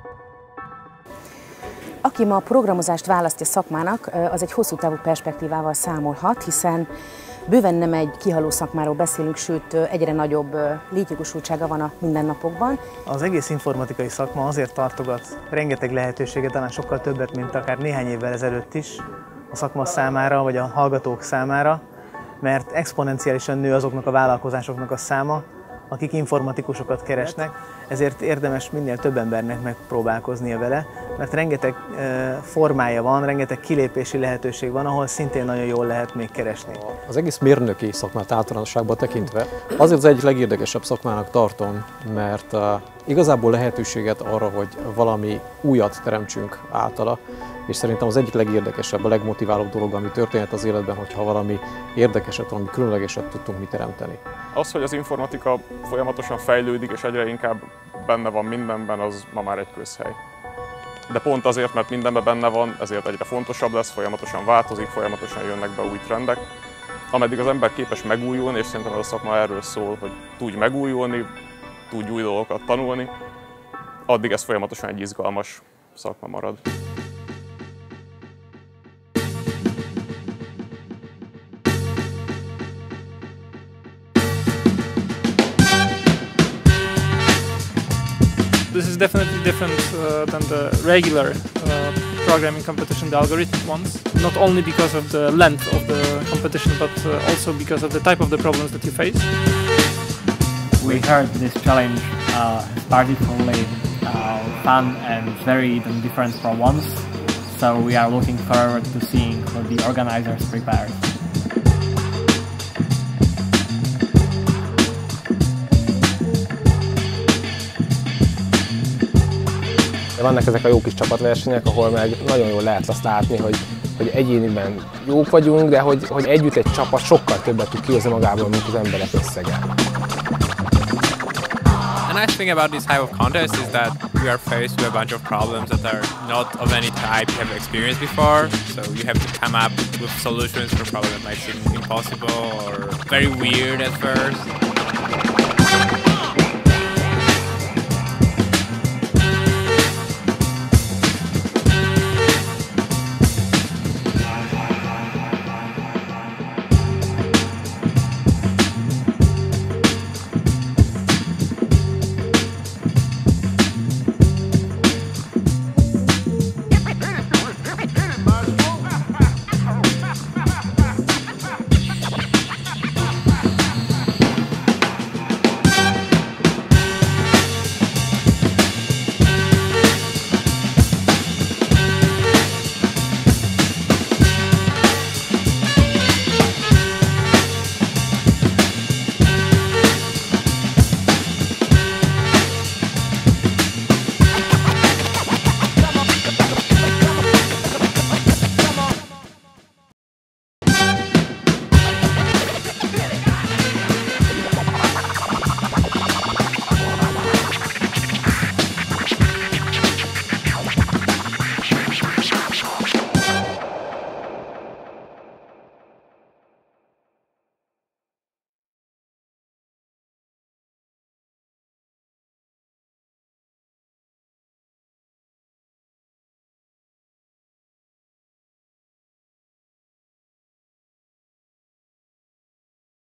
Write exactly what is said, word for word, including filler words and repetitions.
Aki ma a programozást választja szakmának, az egy hosszú távú perspektívával számolhat, hiszen bőven nem egy kihaló szakmáról beszélünk, sőt egyre nagyobb létjogosultsága van a mindennapokban. Az egész informatikai szakma azért tartogat rengeteg lehetőséget, talán sokkal többet, mint akár néhány évvel ezelőtt is a szakma számára, vagy a hallgatók számára, mert exponenciálisan nő azoknak a vállalkozásoknak a száma, akik informatikusokat keresnek, ezért érdemes minél több embernek megpróbálkoznia vele, mert rengeteg formája van, rengeteg kilépési lehetőség van, ahol szintén nagyon jól lehet még keresni. Az egész mérnöki szakmát általánosságban tekintve azért az egyik legérdekesebb szakmának tartom, mert igazából lehetőséget arra, hogy valami újat teremtsünk általa, és szerintem az egyik legérdekesebb, a legmotiválóbb dolog, ami történhet az életben, hogyha valami érdekeset, valami különlegeset tudtunk mi teremteni. Az, hogy az informatika folyamatosan fejlődik és egyre inkább benne van mindenben, az ma már egy közhely. De pont azért, mert mindenben benne van, ezért egyre fontosabb lesz, folyamatosan változik, folyamatosan jönnek be új trendek. Ameddig az ember képes megújulni, és szerintem ez a szakma erről szól, hogy tudj megújulni, tudj új dolgokat tanulni, addig ez folyamatosan egy izgalmas szakma marad. This is definitely different uh, than the regular uh, programming competition, the algorithmic ones. Not only because of the length of the competition, but uh, also because of the type of the problems that you face. We heard this challenge uh, started only uh, fun and very even different from once. So we are looking forward to seeing what the organizers prepared. Vannak ezek a jó kis csapatversenyek, ahol meg nagyon jól lehet azt látni, hogy, hogy egyéniben jók vagyunk, de hogy, hogy együtt egy csapat sokkal többet tud kihozni magából, mint az emberek összege. The nice thing about this type of contest is that we are faced with a bunch of problems that are not of any type you have experienced before. So you have to come up with solutions for problems that might seem impossible or very weird at first.